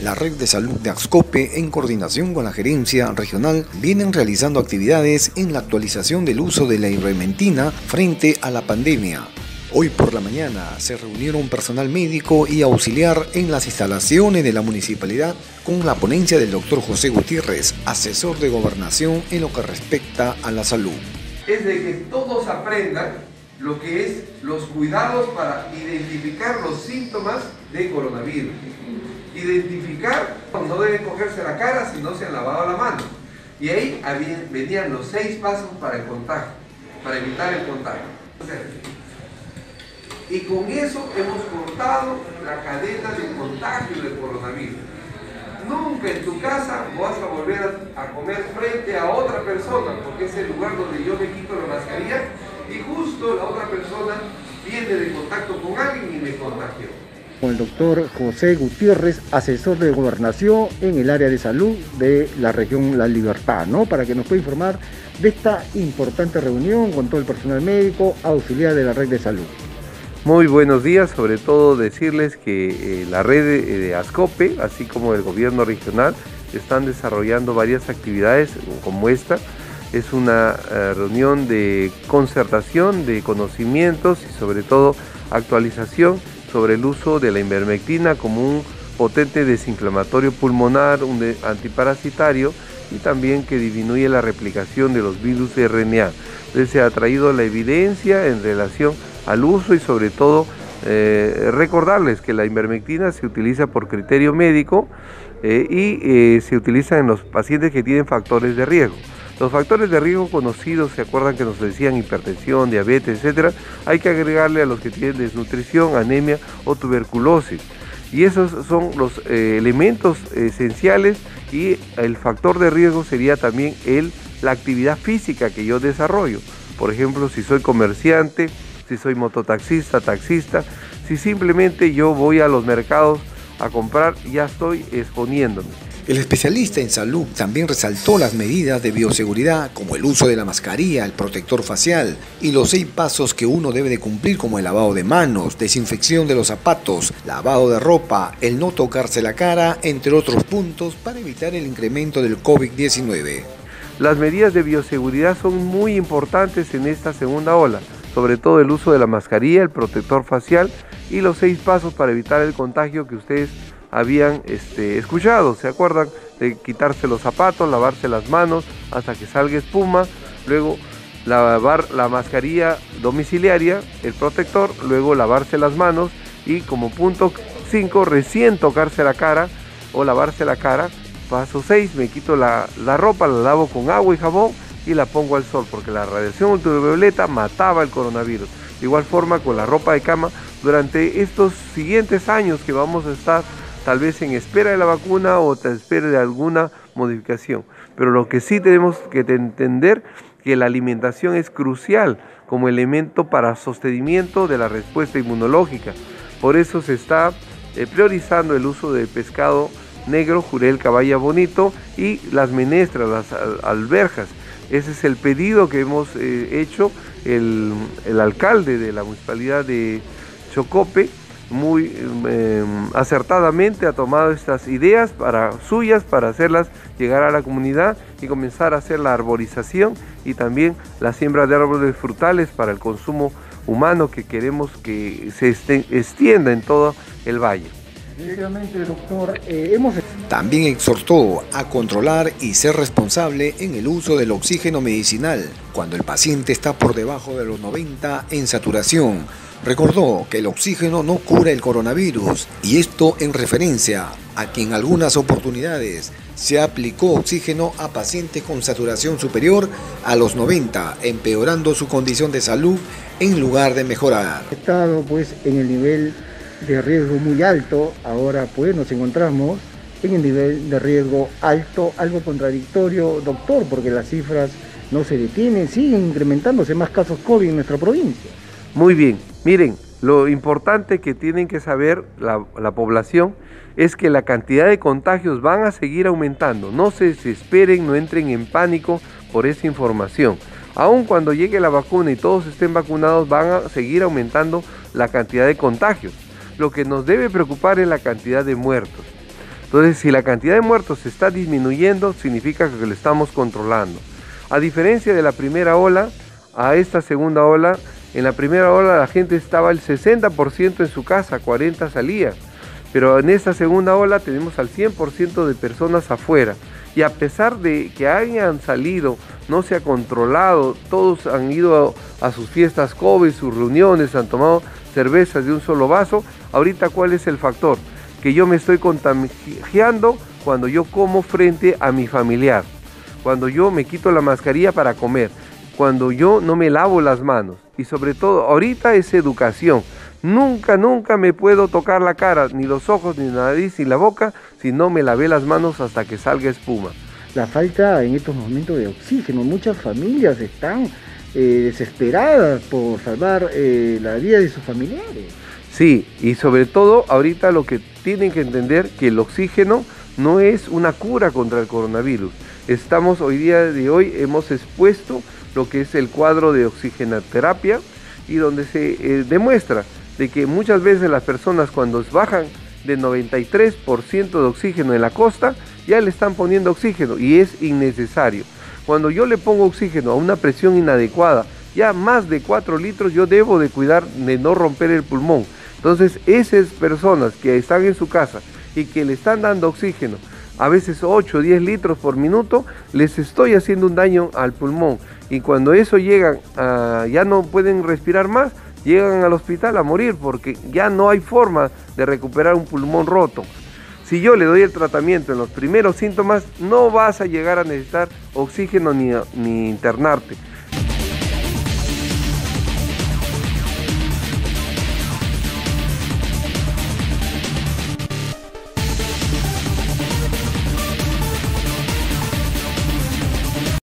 La Red de Salud de Axcope, en coordinación con la Gerencia Regional, vienen realizando actividades en la actualización del uso de la ivermectina frente a la pandemia. Hoy por la mañana se reunieron personal médico y auxiliar en las instalaciones de la municipalidad con la ponencia del doctor José Gutiérrez, asesor de Gobernación en lo que respecta a la salud. Es de que todos aprendan lo que es los cuidados para identificar los síntomas de coronavirus. Identificar, no deben cogerse la cara si no se han lavado la mano. Y ahí venían los 6 pasos para el contagio, para evitar el contagio. Y con eso hemos cortado la cadena de contagio del coronavirus. Nunca en tu casa vas a volver a comer frente a otra persona, porque es el lugar donde yo me quito la mascarilla y justo la otra persona viene de contacto con alguien y me contagió. Con el doctor José Gutiérrez, asesor de Gobernación en el área de salud de la región La Libertad, ¿no? Para que nos pueda informar de esta importante reunión con todo el personal médico, auxiliar de la red de salud. Muy buenos días, sobre todo decirles que la red de Axcope, así como el gobierno regional, están desarrollando varias actividades como esta. Es una reunión de concertación de conocimientos y sobre todo actualización sobre el uso de la ivermectina como un potente desinflamatorio pulmonar, un antiparasitario y también que disminuye la replicación de los virus de RNA. Entonces se ha traído la evidencia en relación al uso y sobre todo recordarles que la ivermectina se utiliza por criterio médico y se utiliza en los pacientes que tienen factores de riesgo. Los factores de riesgo conocidos, ¿se acuerdan que nos decían hipertensión, diabetes, etcétera? Hay que agregarle a los que tienen desnutrición, anemia o tuberculosis. Y esos son los elementos esenciales y el factor de riesgo sería también la actividad física que yo desarrollo. Por ejemplo, si soy comerciante, si soy mototaxista, taxista, si simplemente yo voy a los mercados a comprar, ya estoy exponiéndome. El especialista en salud también resaltó las medidas de bioseguridad como el uso de la mascarilla, el protector facial y los 6 pasos que uno debe de cumplir como el lavado de manos, desinfección de los zapatos, lavado de ropa, el no tocarse la cara, entre otros puntos para evitar el incremento del COVID-19. Las medidas de bioseguridad son muy importantes en esta segunda ola, sobre todo el uso de la mascarilla, el protector facial y los 6 pasos para evitar el contagio que ustedes habían escuchado. ¿Se acuerdan? De quitarse los zapatos, lavarse las manos hasta que salga espuma, luego lavar la mascarilla domiciliaria, el protector, luego lavarse las manos y como punto 5 recién tocarse la cara o lavarse la cara. Paso 6, me quito la ropa, la lavo con agua y jabón y la pongo al sol porque la radiación ultravioleta mataba el coronavirus. De igual forma con la ropa de cama durante estos siguientes años que vamos a estar tal vez en espera de la vacuna o en espera de alguna modificación. Pero lo que sí tenemos que entender que la alimentación es crucial como elemento para sostenimiento de la respuesta inmunológica. Por eso se está priorizando el uso de pescado negro, jurel, caballa bonito y las menestras, las alberjas. Ese es el pedido que hemos hecho. El alcalde de la municipalidad de Chocope muy acertadamente ha tomado estas ideas suyas para hacerlas llegar a la comunidad y comenzar a hacer la arborización y también la siembra de árboles frutales para el consumo humano que queremos que se extienda en todo el valle. Doctor, También exhortó a controlar y ser responsable en el uso del oxígeno medicinal cuando el paciente está por debajo de los 90 en saturación. Recordó que el oxígeno no cura el coronavirus y esto en referencia a que en algunas oportunidades se aplicó oxígeno a pacientes con saturación superior a los 90, empeorando su condición de salud en lugar de mejorar. Estado pues en el nivel de riesgo muy alto, ahora pues nos encontramos en el nivel de riesgo alto, algo contradictorio, doctor, porque las cifras no se detienen, siguen incrementándose más casos COVID en nuestra provincia. Muy bien, miren, lo importante que tienen que saber la población es que la cantidad de contagios van a seguir aumentando. No se desesperen, no entren en pánico por esa información. Aun cuando llegue la vacuna y todos estén vacunados, van a seguir aumentando la cantidad de contagios. Lo que nos debe preocupar es la cantidad de muertos. Entonces, si la cantidad de muertos está disminuyendo, significa que lo estamos controlando. A diferencia de la primera ola, a esta segunda ola, en la primera ola la gente estaba el 60% en su casa, 40% salía. Pero en esta segunda ola tenemos al 100% de personas afuera. Y a pesar de que hayan salido, no se ha controlado, todos han ido a sus fiestas COVID, sus reuniones, han tomado cervezas de un solo vaso. Ahorita, ¿cuál es el factor? Que yo me estoy contagiando cuando yo como frente a mi familiar, cuando yo me quito la mascarilla para comer, cuando yo no me lavo las manos. Y sobre todo, ahorita es educación. Nunca me puedo tocar la cara, ni los ojos, ni la nariz, ni la boca, si no me lavé las manos hasta que salga espuma. La falta en estos momentos de oxígeno, muchas familias están desesperadas por salvar la vida de sus familiares. Sí, y sobre todo ahorita lo que tienen que entender que el oxígeno no es una cura contra el coronavirus. Hoy día de hoy hemos expuesto lo que es el cuadro de oxigenoterapia y donde se demuestra de que muchas veces las personas cuando bajan de 93% de oxígeno en la costa ya le están poniendo oxígeno y es innecesario. Cuando yo le pongo oxígeno a una presión inadecuada, ya más de 4 litros, yo debo de cuidar de no romper el pulmón. Entonces esas personas que están en su casa y que le están dando oxígeno, a veces 8 o 10 litros por minuto, les estoy haciendo un daño al pulmón. Y cuando eso llegan ya no pueden respirar más, llegan al hospital a morir porque ya no hay forma de recuperar un pulmón roto. Si yo le doy el tratamiento en los primeros síntomas, no vas a llegar a necesitar oxígeno ni internarte.